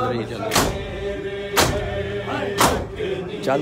रही चल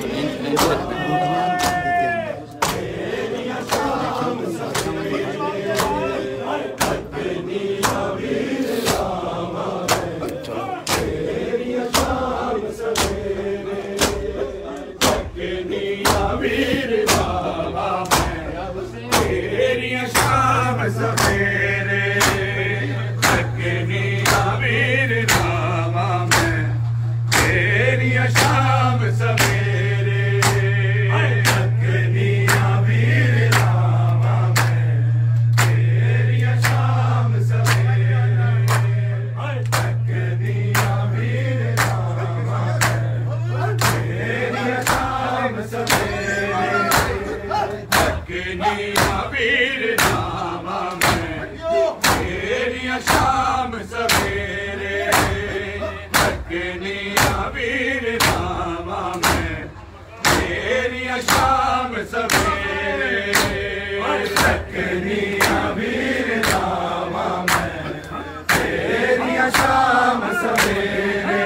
शाम सवेरे शाम सवेरे तकनिया वीर नामा में तेरिया शाम सवेरे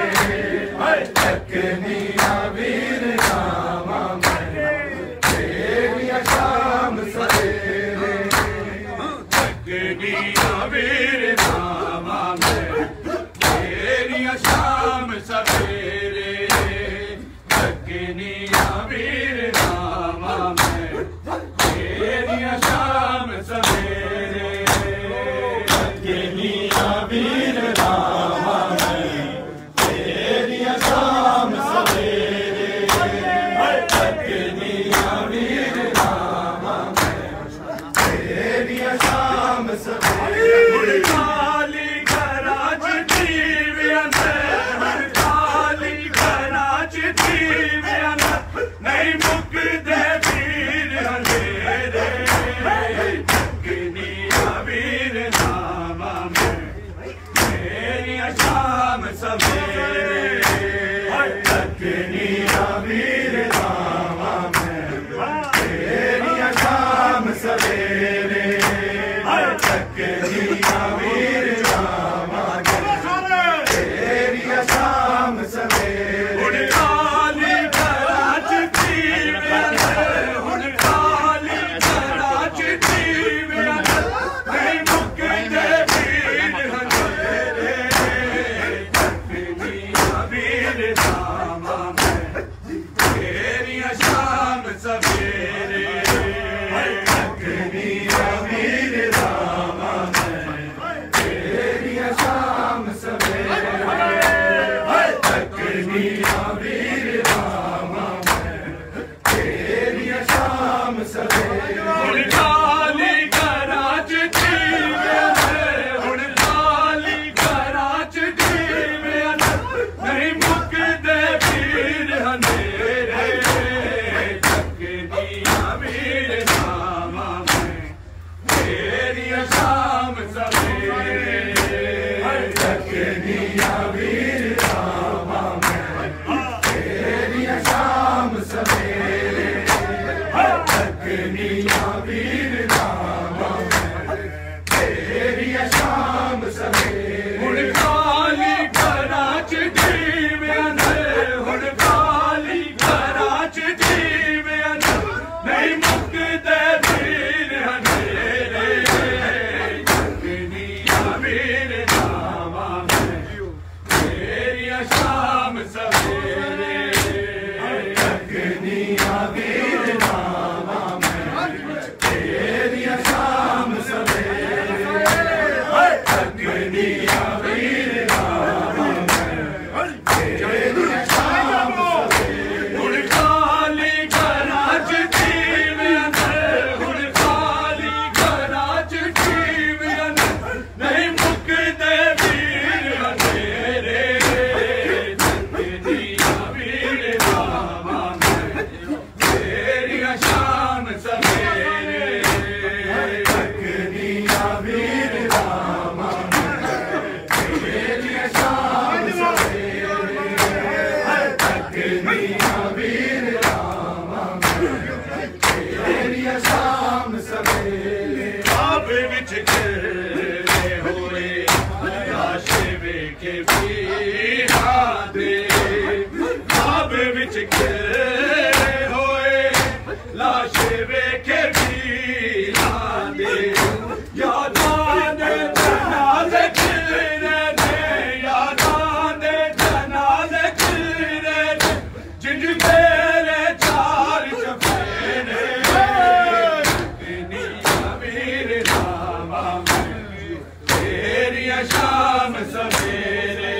तकनिया वीर नामा में तेरिया शाम सवेरे तकनिया वीर नामा में तेरिया शाम सवेरे तकनिया वीर नामा में तेरिया शाम सवेरे तकनिया वीर नामा में तेरिया शाम सवेरे तकनिया वीर नामा में तेरिया शाम सवेरे काली गराज दीव्यन काली गराज दीव्यन नहीं मुकदे वीर अंधेरे तकनिया वीर नामा में तेरिया शाम सवेरे तकनिया वीर नामा में तेरिया शाम सवेरे तकनिया वीर नामा में तेरिया शाम सवेरे काली गराज दीव्यन काली गराज दीव्यन नहीं मुकदे वीर अंधेरे तकनिया वीर नामा में तेरिया शाम सवेरे तकनिया वीर नामा में तेरिया शाम सवेरे तकनिया वीर नामा में तेरिया शाम सवेरे काली गराज दीव्यन काली गराज दीव्यन नहीं मुकदे वीर अंधेरे तकनिया वीर नामा में तेरिया शाम सवेरे तकनिया वीर नामा में तेरिया शाम सवेरे तकनिया वीर नामा में तेरिया शाम सवेरे काली गराज दीव्यन काली गराज दीव्यन नहीं मुकदे वीर अंधेरे तकनिया वीर नामा में तेरिया शाम सवेरे तकनिया वीर नामा में तेरिया शाम सवेरे तकनिया वीर नामा में तेरिया शाम सवेरे काली गराज दीव्यन काली गराज दीव्यन नहीं मुकदे वीर अंधेरे तकनिया वीर नामा में तेरिया शाम सवेरे तकनिया वीर नामा में तेरिया शाम सवेरे तकनिया वीर नामा में तेरिया शाम सवेरे आप विच गिरदे होए लाश वेखे वीर सवेरे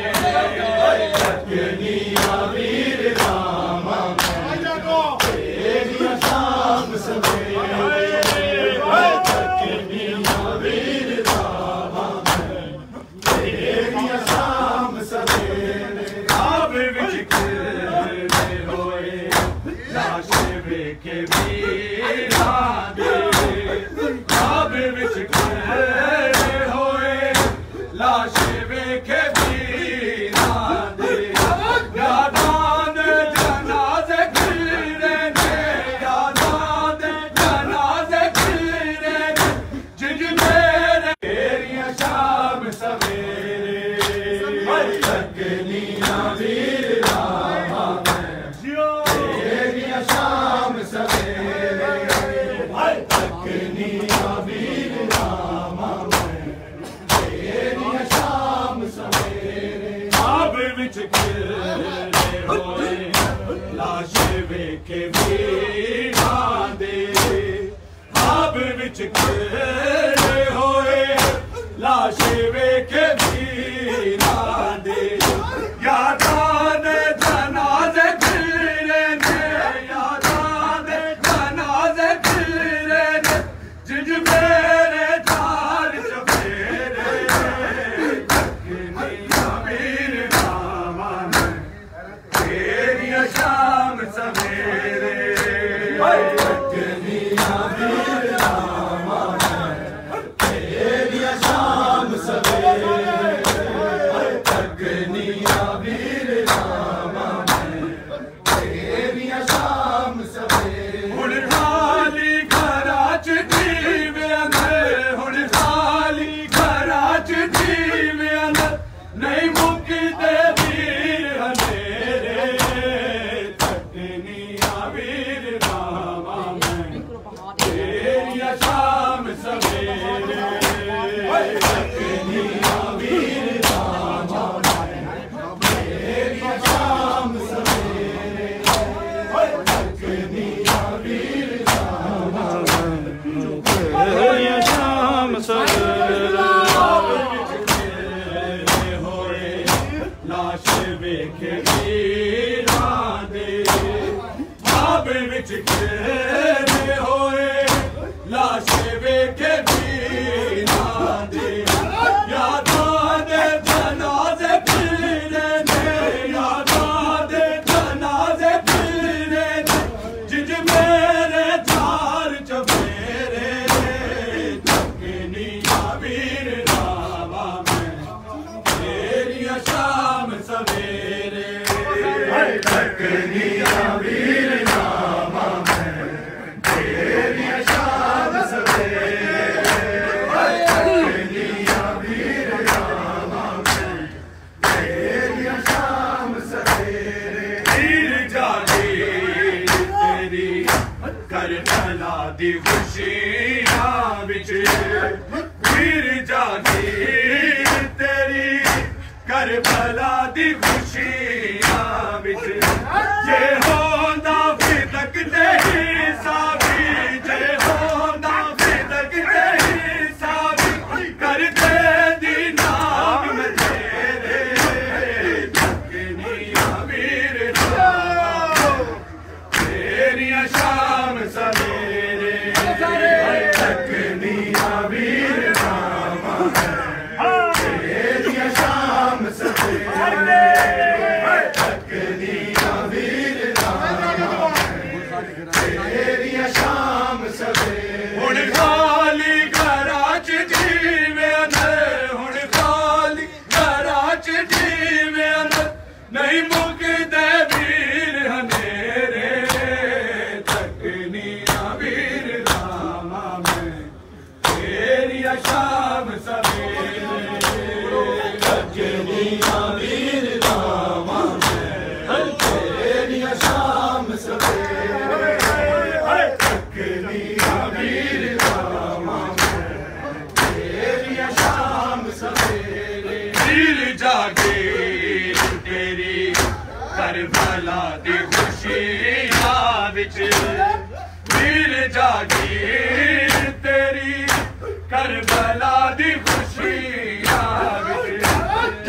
तकनिया वीर रामा तेरिया शाम सवेरे तकनिया वीर रामा तेरिया शाम सवेरे आब विच खिलदे होए लाश वेखे वीरा दे आब विच खिलदे होए लाश वेखे वीरा दे यादां दे जनाज़े खिलदे ने यादां दे जनाज़े खिलदे ने जिंज मेरे तेरिया शाम सवेरे तकनिया वीर रामा तेरिया शाम सवेरे तकनिया वीर रामा तेरिया शाम सवेरे आब विच खिलदे होए लाश वेखे वीरा दे आब विच खिलदे होए लाश वेखे वीरा दे यादां दे जनाज़े खिलदे ने यादां दे जनाज़े खिलदे ने जिंज मेरे थार चफेरे तकनिया वीर रामा तेरिया शाम सवेरे तकनिया वीर रामा तेरिया शाम सवेरे तकनिया वीर रामा तेरिया शाम सवेरे हुण खाली घरा च दीवियां हुण खाली घरा च दीवियां नहीं मुकदे वीर हनेरे तकनिया वीर रामा तेरिया शाम सवेरे तकनिया वीर रामा तेरिया शाम सवेरे तकनिया वीर रामा तेरिया शाम सवेरे होए लाश वेखे वीरा दे आब विच खिलदे होए लाश वेखे वीरा दे यादां दे जनाज़े खिलदे ने यादां दे जनाज़े खिलदे ने जिंज मेरे थार चफेरे तकनिया वीर रामा तेरिया शाम सवेरे तकनिया वीर रामा तेरिया शाम सवेरे तकनिया वीर रामा तेरिया शाम सवेरे वीर जागीर तेरी कर भला दी खुशियां विच वीर जागीर तेरी कर भला दी खुशियां विच जे होंदा फिदक दे हिसाबी जे होंदा फिदक दे हिसाबी कर दे दी नाम में तेरे तकनिया वीर रामा तेरिया शाम सवेरे तकनिया वीर रामा तेरिया शाम सवेरे तकनिया वीर रामा तेरिया शाम सवेरे हुण खाली घरा च जीवियां हुण खाली घरा च जीवियां नहीं मुकदे वीर हनेरे तकनिया वीर रामा तेरिया शाम सवेरे तकनिया वीर रामा तेरिया शाम सवेरे तकनिया वीर रामा तेरिया शाम सवेरे वीर जागे तेरी कर भला दी खुशियां विच वीर जागीर तेरी करबला दी खुशियां विच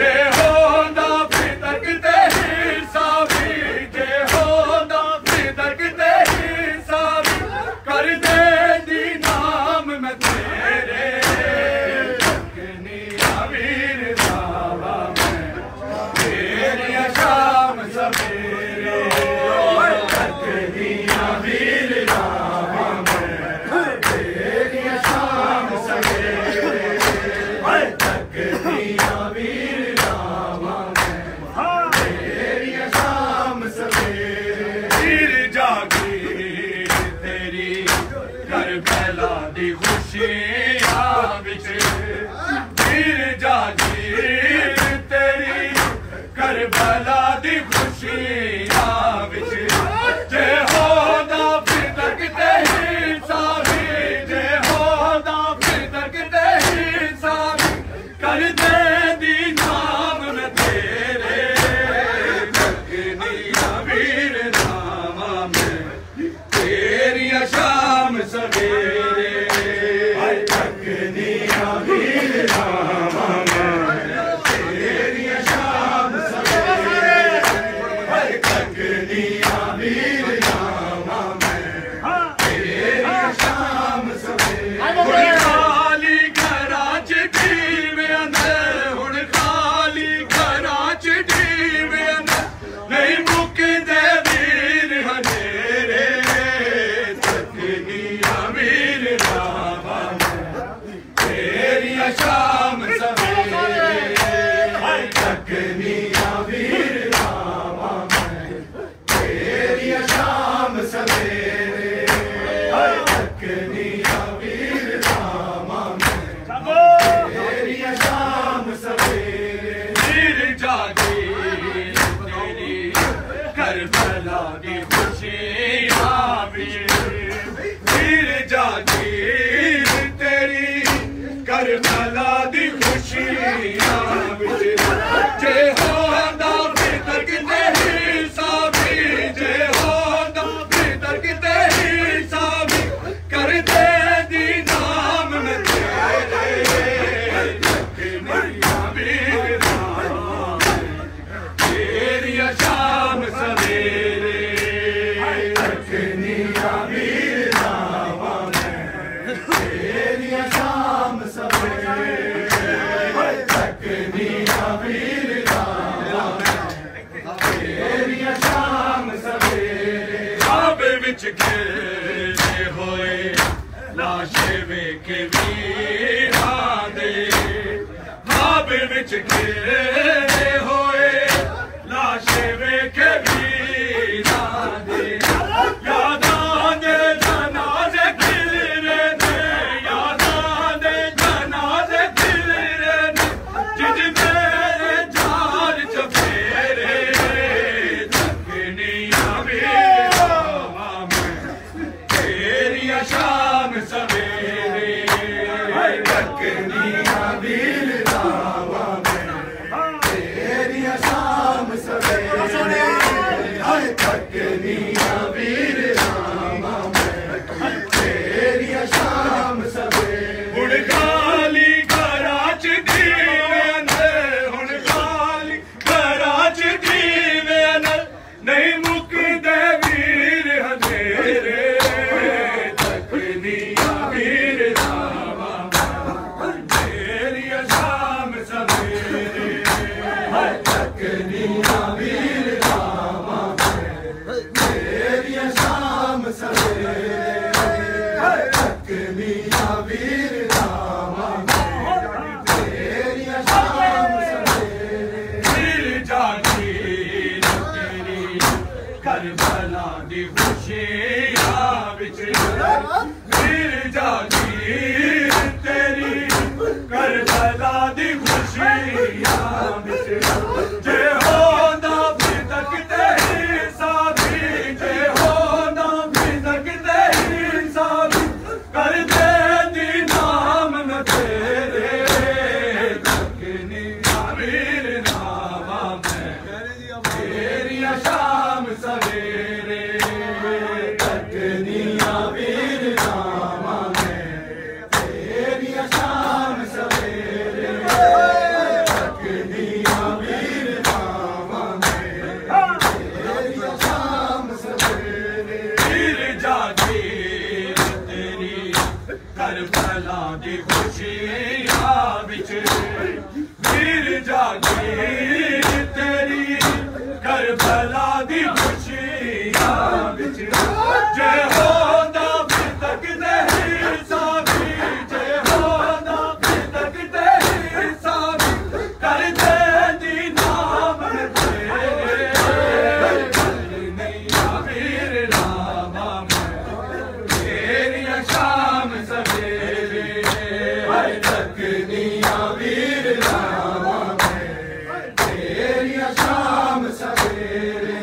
होए लाशे वेखे वीरा दे यादां दे जनाजे खिलरे ने यादां दे जनाजे खिलरे ने जिज मेरे जान चफेरे तकनिया वीरा तेरिया शाम सवेरे तकनिया वीरा तेरिया शाम सवेरे तकनिया वीरा तेरिया शाम सवेरे हुण खाली घरां च दीवे ने हुण खाली घरां च दीवे ने नहीं मुकदे वीर हथेरे तकनिया वीर तेरिया शाम सवेरे तकनिया वीर तेरिया शाम सवेरे तकनिया वीर तेरिया शाम सवेरे वीर जागीर तेरी करबला दी खुशियां विच वीर जागीर तेरी करबला दी खुशियां विच जे होंदा भी तकते साथी जे होंदा भी तकते साथी कर दे दी नाम न तेरे तकनिया वीर नामा मैं तेरिया शाम सवेरे तकनिया वीर नामा मैं तेरिया शाम सवेरे तकनिया वीर नामा मैं तेरिया शाम सवेरे वीर जागीर तेरी करबला दी खुशियां विच वीर जागीर तेरी करबला दी खुशियां विच जे होंदा भी तकदे साथी जे होंदा भी तकदे साथी कर दे दी नाम तेरे तकनिया वीर नामा तेरिया शाम सवेरे तकनिया वीर नामा तेरिया शाम सवेरे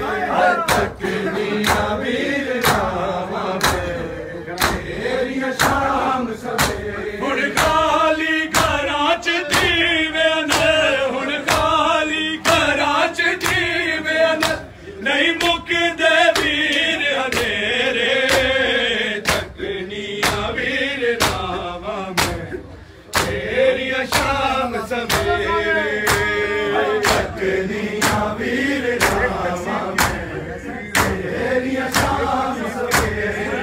तकनिया वीर नामा तेरिया शाम सवेरे हुण खाली घरां च दीवे ने हुण खाली घरां च दीवे ने नहीं मुकदे वीर हनेरे तकनिया वीर नामा तेरिया शाम सवेरे तकनिया वीर नामा तेरिया शाम सवेरे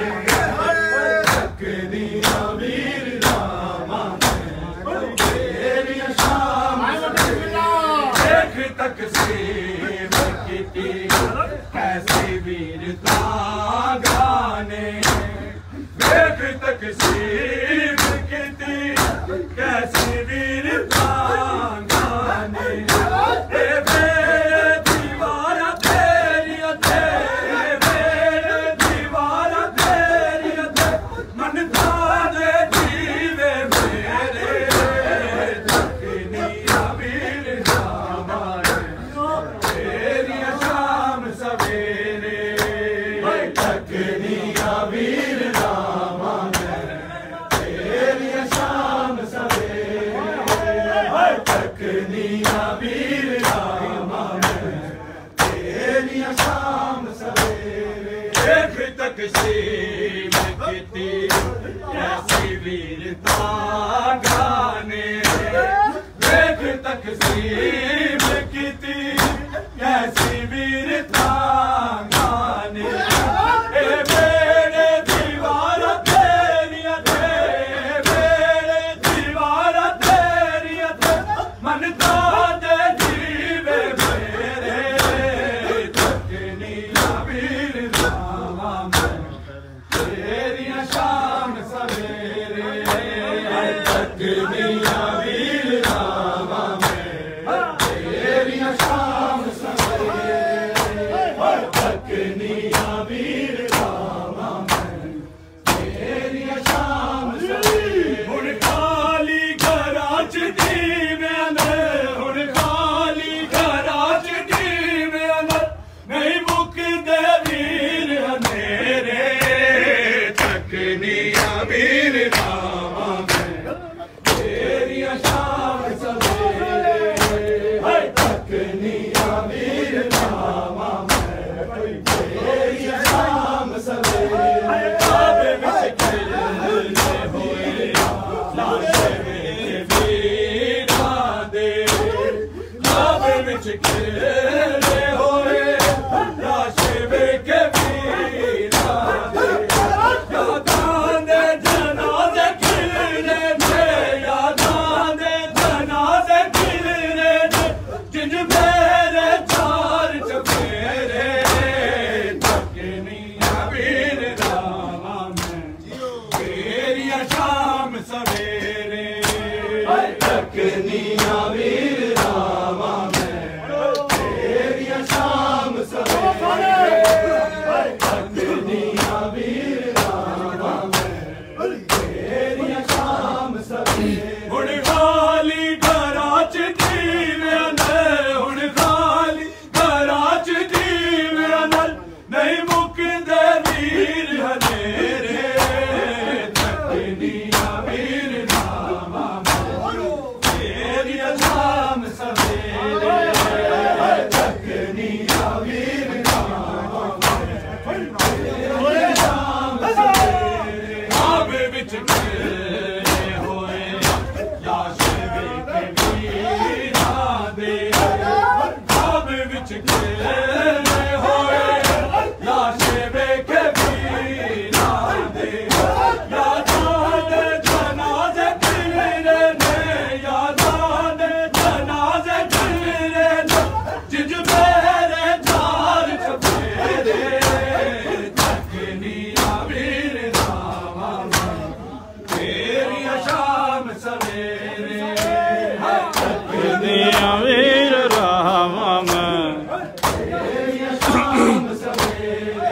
तकनिया वीर नामा तेरिया शाम देख तकसीम कीती कैसे वीरता गाने देख तकसीम कीती कैसे वीरता गाने दीवारा तेरिया दीवारा तेरिया मन दे जीवे मेरे तकनिया वीर नामा तेरिया शाम सवेरे तकनिया वीर नामा तेरिया शाम सवेरे तकनिया वीर नामा तेरिया शाम सवेरे देख तकसीम कीती कैसी वीरता गाने देख तकसीम कीती कैसी वीरता गाने मेरे दीवारा तेरिया मेरे दीवारा तेरिया मन दे जीवे मेरे तकनिया वीर नामा तेरिया शाम सवेरे तकनिया वीर नामा बिच खेले होए लाशे बेके वीरा दे यादां दे जनाजे खिलने दे यादां दे जनाजे खिलने दे जिन मेरे चार चफेरे तकनिया वीर रामा में तेरिया शाम सवेरे तकनिया वीर रामा में तेरिया शाम सवेरे तकनिया वीर रामा में तेरिया शाम सवेरे हुण खाली घरां च दीवे ने हुण खाली घरां च दीवे नल नहीं मुकदे वीर हनेरे तकनिया वीर रामा में तेरिया शाम सवेरे तकनिया वीर रामा में तेरिया शाम सवेरे आवे बिच खेले होए लाश बेके वीरा दे आवे बिच खेले होए लाश बेके वीरा दे यादां दे जनाजे खिलने ने यादां दे जनाजे खिलने ने जिज मेरे चार चफेरे तकनिया वीर रामा में तेरिया शाम सवेरे तकनिया वीर रामा में तेरिया शाम सवेरे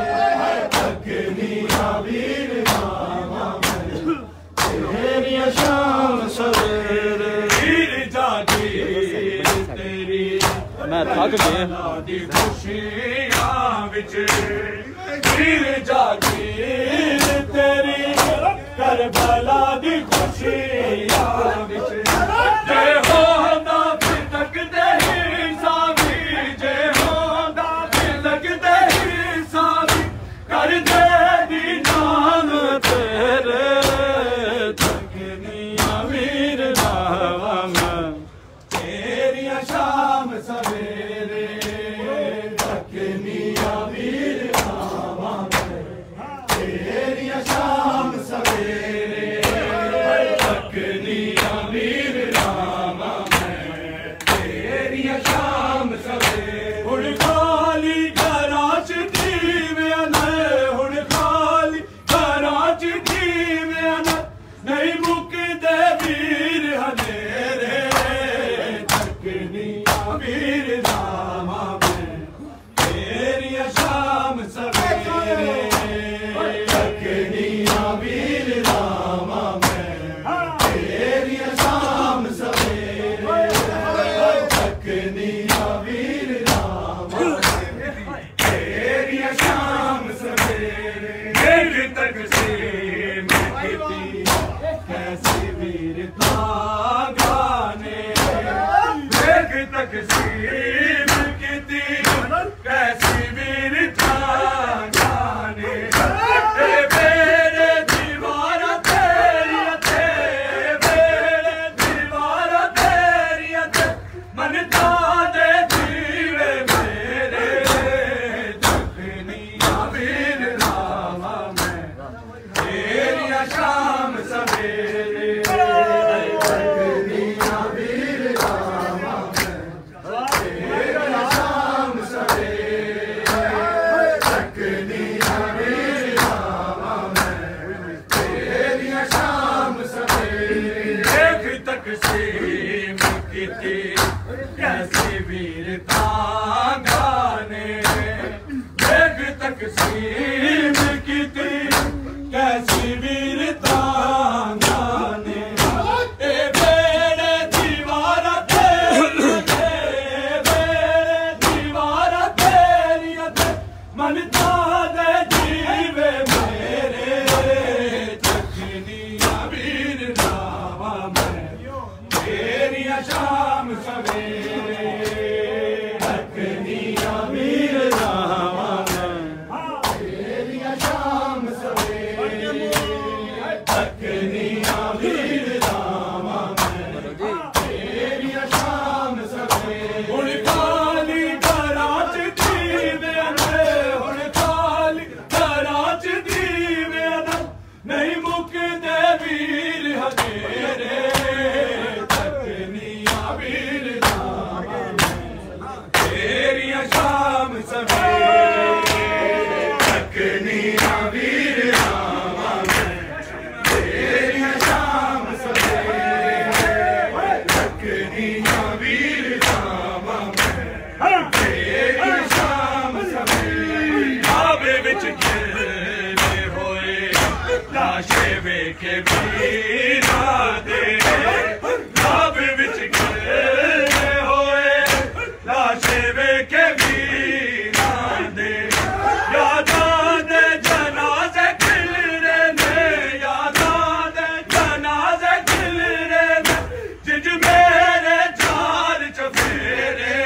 तकनिया वीर रामा में तेरिया शाम सवेरे वीर जागीर तेरी मैं थक गया दी खुशियां विच वीर जागीर तेरी करबला दी खुशियां विच जे होंदा फिर तकदे ही सावी जे होंदा फिर तकदे ही सावी कर दे दी जान तेरे तकनिया वीर रामा में तेरिया शाम सवेरे तकनिया वीर रामा में तेरिया शाम सवेरे तकनिया वीर रामा में तेरिया शाम सवेरे हुण खाली घरां च दीवे ने हुण खाली घरां च दीवे ने नहीं मुकदे वीर हनेरे तकनिया वीर रामा में तेरिया शाम सवेरे तकनिया वीर रामा में तेरिया शाम सवेरे तकनिया वीर रामा में तेरिया शाम सवेरे मेरी तकसीम कीती कैसी वीरता गाने मेरी तकसीम कीती कैसी वीरता गाने ए मेरे दीवारा तेरी ते मेरे दीवारा तेरी ते मन दे जीवे मेरे तकनिया वीर रामा में तेरिया शाम सवेरे तकनिया वीर रामा में तेरिया शाम सवेरे तकनिया वीर रामा में तेरिया शाम सवेरे देख तकसीम कीती कैसी वीरता गाने देख तकसीम कीती कैसी वीरता गाने ए बेड़े दीवारा तेरी ते बेड़े दीवारा तेरी ते मन दे जीवे मेरे तकनिया वीर रामा में तेरिया शाम सवेरे तकनिया वीर रामा में तेरिया शाम सवेरे वेखे वीरा दे ख्वाब विच गिरदे होए लाशे वेखे वीरा दे यादां दे जनाजे खिलरे ने यादां दे जनाजे खिलरे ने जिज मेरे जाल च फेरे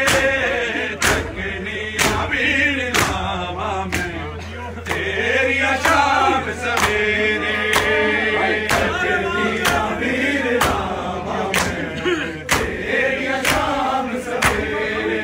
तकनी वीर लावा मैं तेरिया शाम सवेरे तकनी वीर लावा मैं तेरिया शाम सवेरे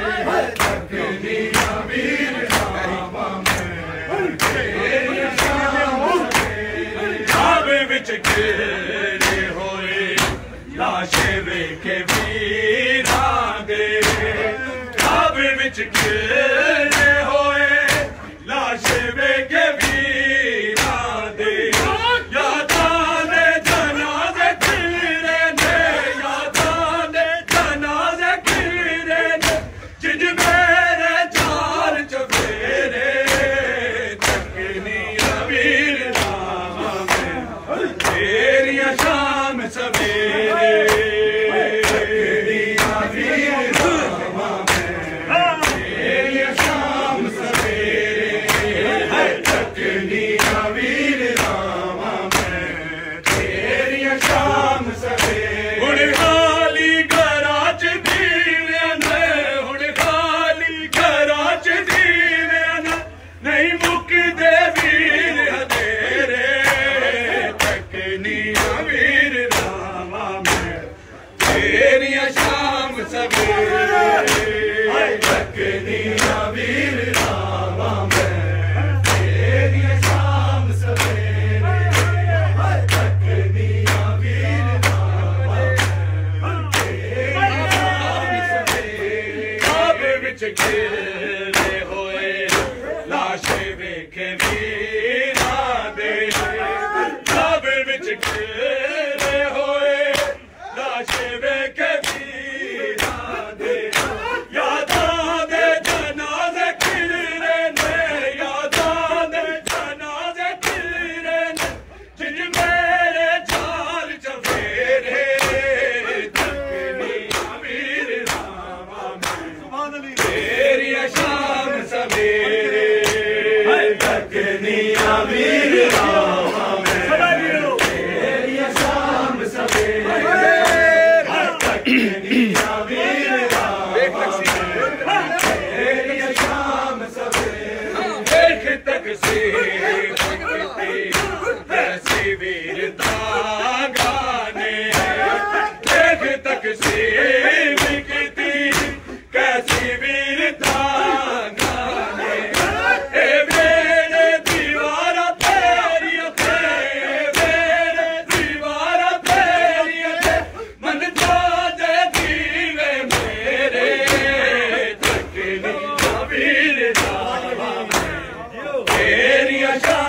तकनी वीर लावा मैं तेरिया शाम सवेरे ख्वाब विच गिरदे होए लाशे वेखे वीरा दे ख्वाब विच गिरदे होए लाशे वेखे वीरा दे यादां दे जनाजे खिलरे ने यादां दे जनाजे खिलरे ने जिज मेरे जाल च फेरे तकनी वीर लावा मैं तेरिया शाम सवेरे तकनी वीर लावा मैं तेरिया शाम सवेरे तकनी वीर लावा मैं तेरिया शाम सवेरे हुण खाली घरां च दीवे ने हुण खाली घरां च दीवे ने नहीं मुकदे वीर हदेरे तकनी वीर लावा मैं तेरिया शाम सवेरे तकनी वीर लावा मैं तेरिया शाम सवेरे तकनी वीर लावा मैं तेरिया शाम सवेरे ख्वाब विच गिरदे होए लाशे वेखे वीरा दे ख्वाब विच गिरदे होए लाशे वेखे वीरा दे यादां दे जनाजे खिलरे ने यादां दे जनाजे खिलरे ने जिज मेरे जाल च फेरे तकनी वीर लावा मैं तेरिया शाम सवेरे तकनी वीर लावा मैं तेरिया शाम सवेरे तकनी वीर लावा मैं तेरिया शाम सवेरे देख तकसीर कैसी वीरता गाने देख तकसीर किती कैसी वीरता गाने ए मेरे दीवारा तेरिया ते मेरे दीवारा तेरिया ते मन जादे दीवे मेरे तकनी वीर लावा मैं तेरिया शाम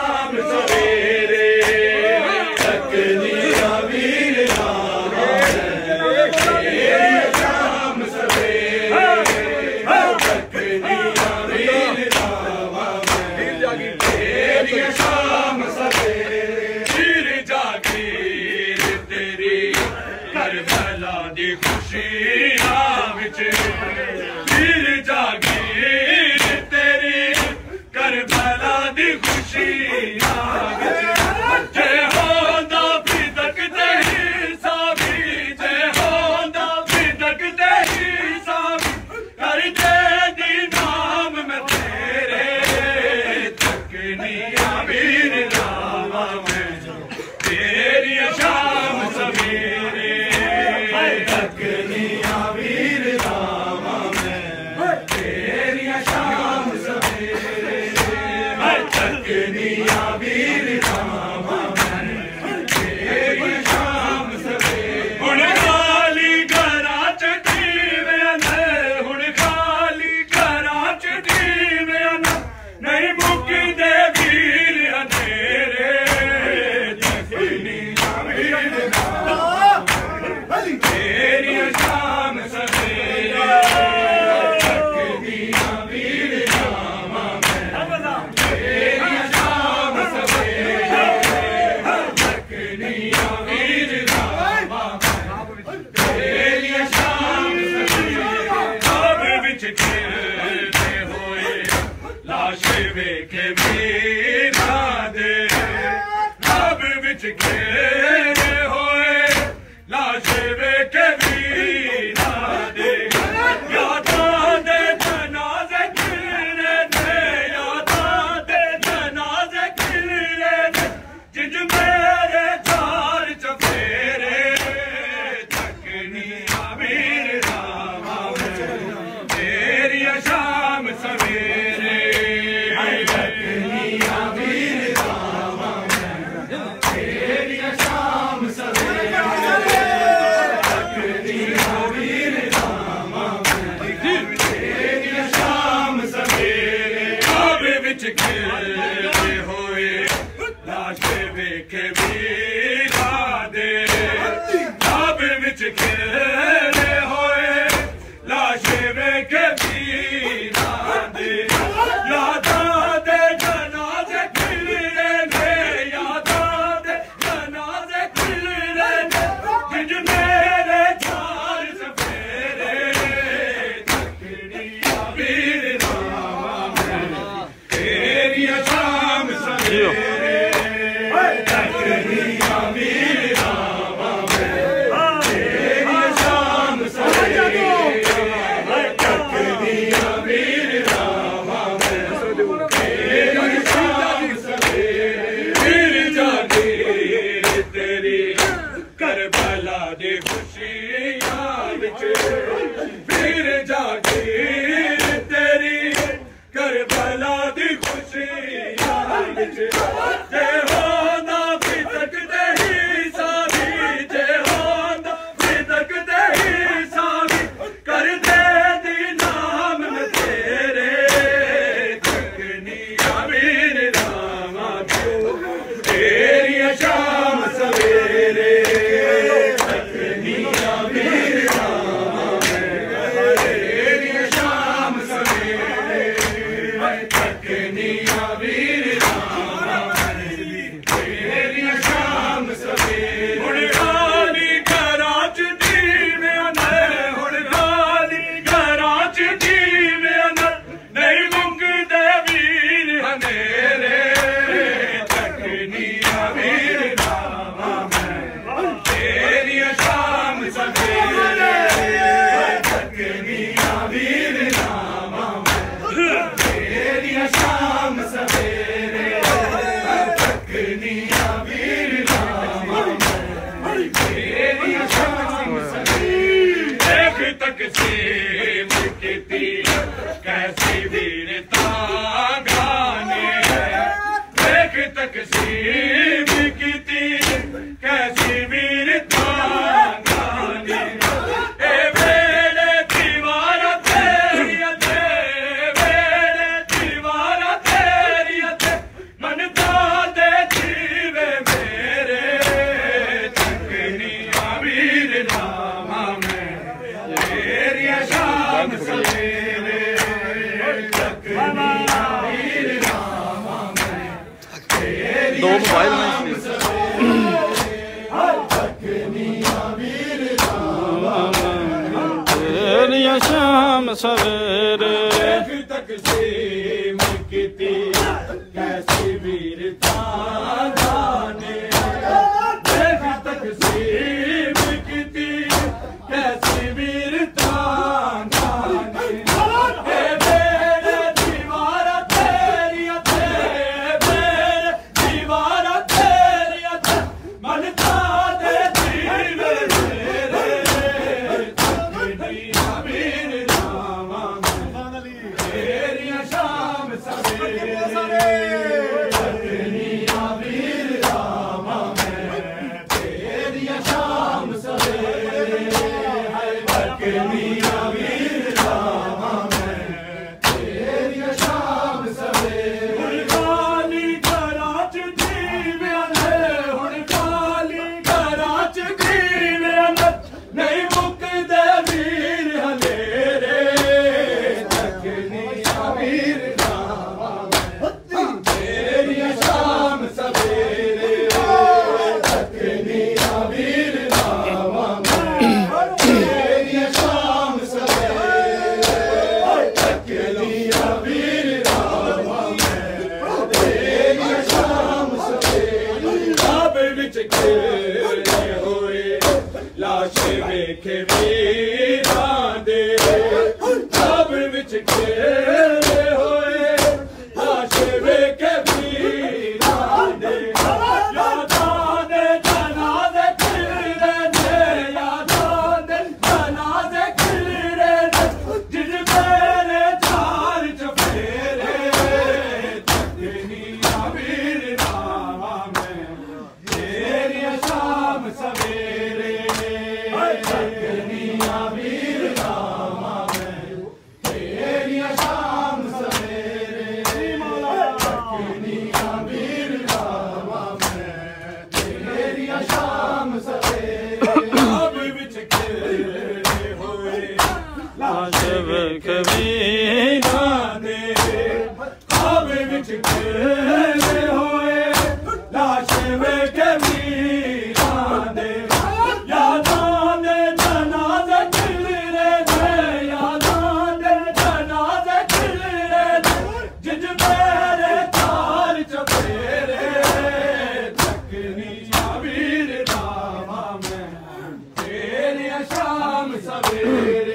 वेखे मीरा दे लब विच घेरे होए लाश वेखे मीरा दे यादां दे जनाजे खिलरे ने यादां दे जनाजे खिलरे ने जिंज मेरे चार चफेरे तकनी अमीर रामा तेरी शाम सवेरे तकनी अमीर रामा तेरी शाम सवेरे तकनी अमीर रामा तेरी शाम सवेरे अब विच खिलरे होए लाश वेखे मीरा दे लब विच खेले होए लाश वेखे मीरा दे यादां दे जनाजे खिलरे ने यादां दे जनाजे खिलरे ने जिंज मेरे चार सफेरे तकनी अमीर रामा तेरी शाम सवेरे तकनी अमीर रामा तेरी शाम सवेरे तकनी अमीर रामा तेरी शाम सवेरे फिर जागीर तेरी करबला दी खुशियां विच फिर जागीर तेरी करबला दी खुशियां विच जे होंदा भी तकदे ही सावी जे होंदा भी तकदे ही सावी कर दे दी नाम में तेरे तकनी अमीर रामा तेरी शाम सवेरे तकनी अमीर रामा तेरी शाम सवेरे तकनी अमीर रामा तेरी शाम सवेरे हुण खाली घरां च दीवियां ने हुण खाली घरां च दीवियां ने नहीं मुकदे वीर हनेरे तकनी अमीर रामा तेरी शाम सवेरे तकनी अमीर रामा तेरी शाम सवेरे तकनी अमीर रामा तेरी शाम सवेरे देख तकसीम कीती कैसी वीरता गाने देख तकसीम कीती कैसी वीरता गाने ए वेले दीवारा तेरी अते वेले दीवारा तेरी अते मन दे जीवे मेरे तकनी अमीर रामा तेरी शाम सवेरे तकनी अमीर रामा तेरी दो मोबाइल में तकनी अमीर रामा तेरी शाम सवेरे देख तकसीम कीती कैसी वीरता गाने देख तकसीम कीती कैसी वीरता गाने ए मेरे दीवारा तेरी अते मेरे दीवारा तेरी अते मन दे जीवे मेरे तकनी अमीर रामा तेरी शाम सवेरे तकनी अमीर रामा तेरी शाम सवेरे तकनी अमीर रामा तेरी शाम सवेरे हुण खाली घरां च दीवियां ने हुण खाली घरां च दीवियां ने नहीं मुकदे वीर हनेरे कबीरा दे खाब विच खेले होए लाश वे कबीरा दे यादां दे जनाज़े खिलरे दे यादां दे जनाज़े खिलरे दे जिज मेरे तार चपेरे तकनी वीर रामा में तेरी शाम सवेरे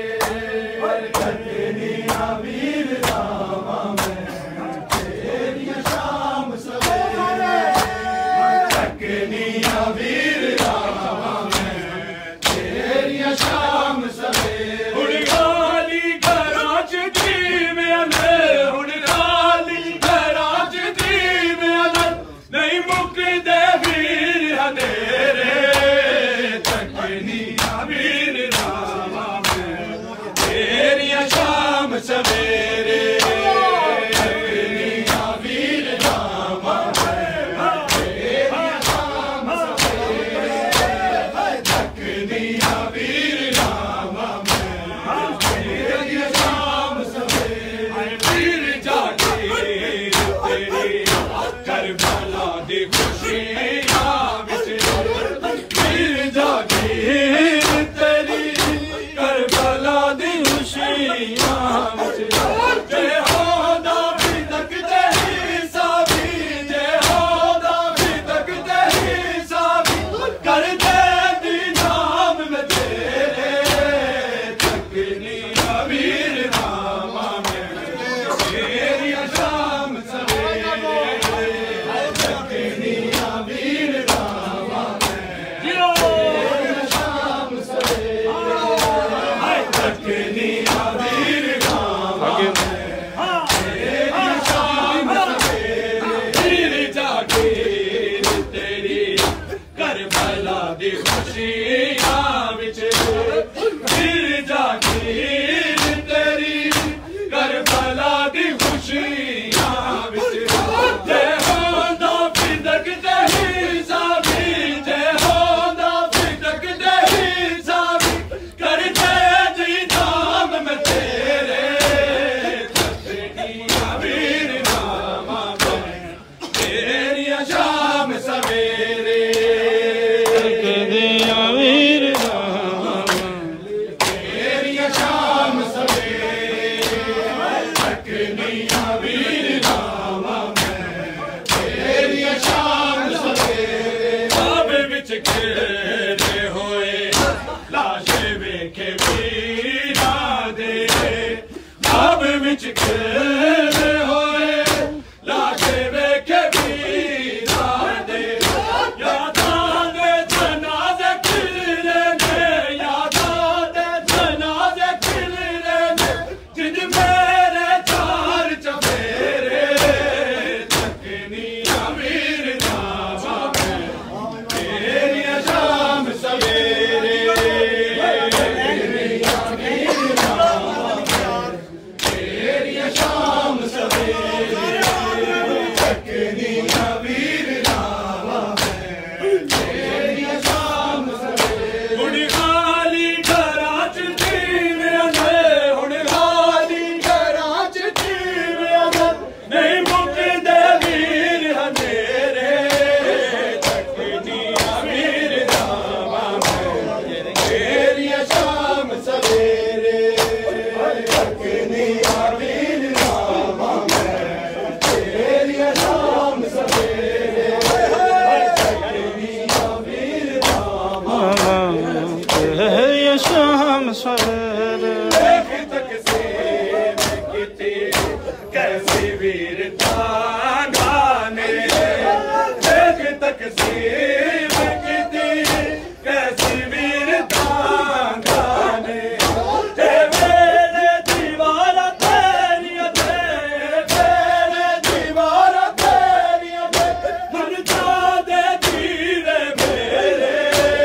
तकनी वीर रामा में तेरी शाम सवेरे तकनी वीर रामा में तेरी शाम सवेरे हुण खाली घरां च दीवियां ने हुण खाली घरां च दीवियां ने नहीं मुकदे वीर हनेरे तकनी वीर रामा में तेरी शाम सवेरे तकनी वीर रामा में तेरी शाम सवेरे तकनी वीर रामा में तेरी शाम सवेरे वीर जागे तेरी करबला दी खुशियां विच वीर जागे तेरी करबला दी खुशियां विच जे होदा भी तकदे हिसाबी जे होदा भी तकदे हिसाबी कर दे दी नाम में तेरे तकनी वीर रामा में तेरी शाम सवेरे तकनी वीर रामा में तेरी शाम सवेरे तकनी वीर रामा में तेरी शाम सवेरे वीर जागे तेरी करबला दी खुशियां विच वीर जागे तेरी करबला दी खुशियां विच जे होंदा फिदक दे हिसाबी जे होंदा फिदक दे हिसाबी कर दे दी नाम में तेरे तकनी वीर रामा में तेरी शाम सवेरे दिया वीर रामा तेरी शाम सवेरे तकनी वीर रामा में तेरी शाम सवेरे खाब विच खेले होए लाश वेखे वीरा दे खाब विच खेले होए लाश वेखे वीरा दे यादां दे जनाज़े खिलरे दे यादां दे जनाज़े खिलरे दे जिज मेरे चार चफेरे तकनी वीर रामा में तेरी शाम सवेरे तकनी वीर रामा में तेरी शाम सवेरे तकनी वीर रामा में तेरी शाम सवेरे हुण खाली घरां च दीवियां ने हुण खाली घरां च दीवियां ने नहीं मुकदे वीर हनेरे तकनी वीर रामा में तेरी शाम सवेरे तकनी वीर रामा में तेरी शाम सवेरे तकनी वीर रामा तेरी शाम सवेरे देख तकसीम किती कैसी वीरता गाने देख तकसीम किती कैसी वीरता गाने ते मेरे दीवारा तेरिया ते मेरे दीवारा तेरिया ते मन दे धीरे मेरे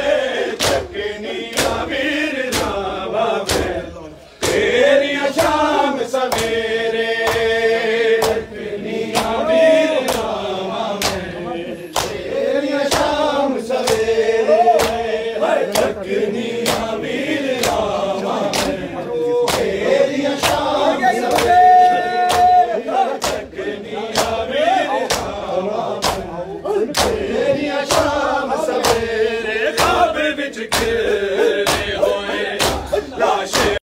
तकनी वीर रामा में तेरी शाम सवेरे तकनी वीर रामा में तेरी शाम सवेरे तकनी वीर रामा में तेरी तेरिया शाम सवेरे खाब विच